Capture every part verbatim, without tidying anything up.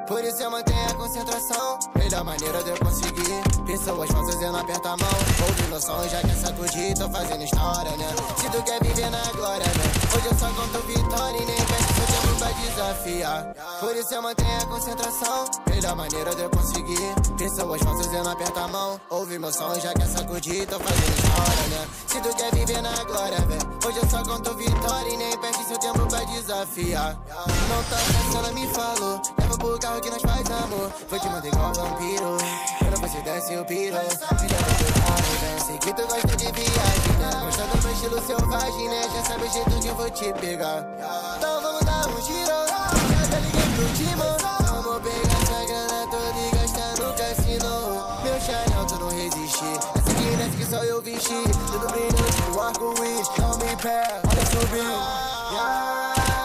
Por isso eu mantenho a concentração. Melhor maneira de eu conseguir. Pessoas falsas eu não aperto a mão. Ouve meu som e já quer sacudir. Tô fazendo história, né? Se tu quer viver na glória, né? Hoje eu só conto vitória e nem peço seu tempo pra desafiar. Por isso eu mantenho a concentração. Melhor maneira de eu conseguir. Pessoas falsas eu não aperto a mão. Ouve meu som e já quer sacudir. Tô fazendo história, né? Se tu quer viver na glória, velho. Hoje eu só conto vitória e nem perde seu tempo pra desafiar. Não tá fácil, ela me falou. Leva pro carro que nós faz amor. Vou te mandar igual vampiro. Quando você desce o piro. Sei que tu gosta de viagem, né? Gosta do meu estilo selvagem, né? Já sabe o jeito que eu vou te pegar. Então vamos dar um giro. Já tá liguei pro Timão. Vamos pegar essa grana toda e gastar no cassino. Meu Chanel, tu não resistir. Essa aqui nessa que só eu vesti. Tudo brilhando tipo arco-íris. Não me pé, olha subir. Yeah.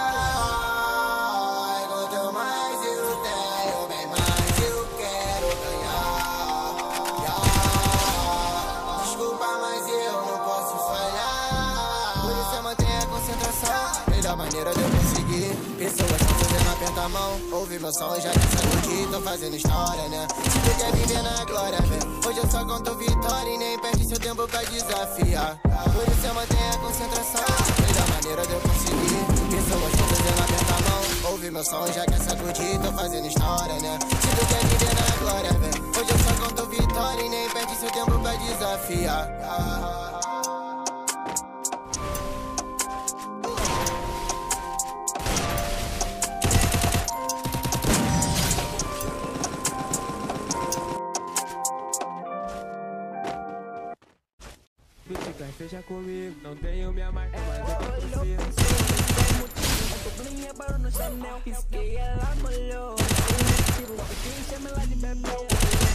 Melhor maneira de eu conseguir. Pessoas falsas não aperta a mão. Ouve meu som e já quer sacudir. Tô fazendo história, né? Se tu quer viver na glória, velho. Hoje eu só conto vitória e nem perde seu tempo pra desafiar. Por isso eu mantenho a concentração. Melhor maneira de eu conseguir. Pessoas falsas não aperta a mão. Ouve meu som e já quer sacudir. Tô fazendo história, né? Se tu quer viver na glória, velho. Hoje eu só conto vitória e nem perde seu tempo pra desafiar. Fecha comigo, não tenho minha marca, mas eu tô por cima. Tô bem, reparou no Chanel, pisquei, ela molhou. Quem chama ela de bebê?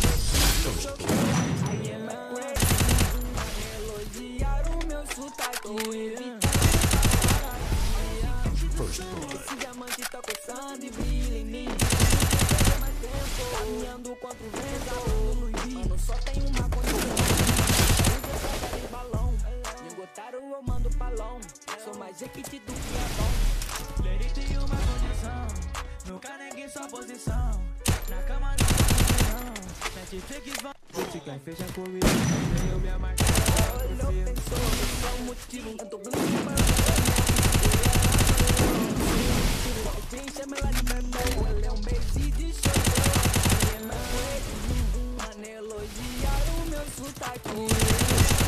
I am a crazy. Elogiaram o meu sotaque. Esse diamante tá coçando e brilha em mim. Mais tempo, caminhando contra o vento. Mano, só tem uma condição. Balão, engotaram, eu mando palão. Sou mais jequiti do que é bom. Lady tem uma condição, nunca neguei sua posição. Na cama não não. Netflix vai. Fica, fecha comigo, não tenho minha marca. Olha, eu pensou, esse é o motivo. Eu tô brincando para o quem chama ela de bebê? Ela é um beijo de show. Mano, elogiaram o meu sotaque.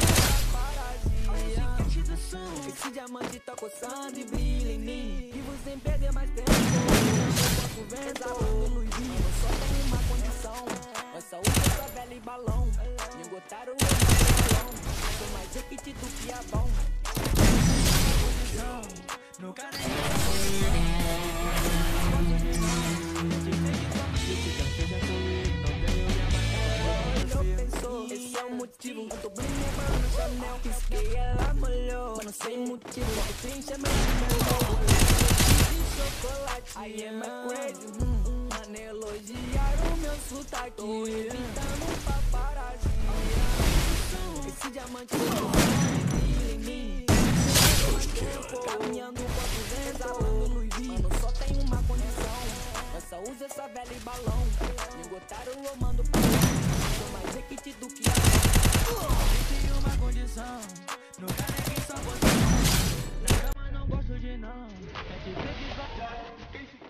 Esse diamante tá coçando e brilha em mim. Vivo sem perder mais tempo. Eu vento, só tenho uma condição. Mas só uso essa vela e balão. Me engotaram o balão. Sou mais jequiti do que é bom. Nunca esse é o motivo. Eu tô brincando no Chanel, pisquei, ela molhou. Mano, sem motivo, quem chama de melhor. De chocolate, I am a crazy. Mano, elogiaram o meu sotaque. Tô evitando paparazzi. Esse diamante brilha em mim. Caminhando quanto vento. Mano, só tem uma condição. Mas só usa essa vela e balão. Me engotaram, eu mando palão. Sou mais jequiti do que tem uma condição, nunca neguei sua posição. Na cama não gosto de não. Netflix vai.